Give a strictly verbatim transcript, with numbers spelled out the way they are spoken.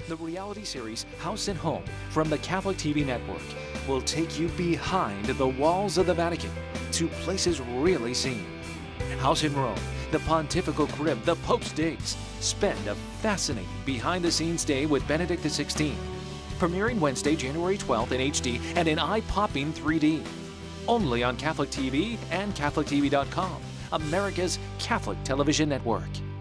The reality series House and Home from the Catholic T V Network will take you behind the walls of the Vatican to places rarely seen. House in Rome, the Pontifical Crib, the Pope's Digs. Spend a fascinating behind-the-scenes day with Benedict the sixteenth. Premiering Wednesday, January twelfth in H D and in eye-popping three D. Only on Catholic T V and Catholic T V dot com, America's Catholic television network.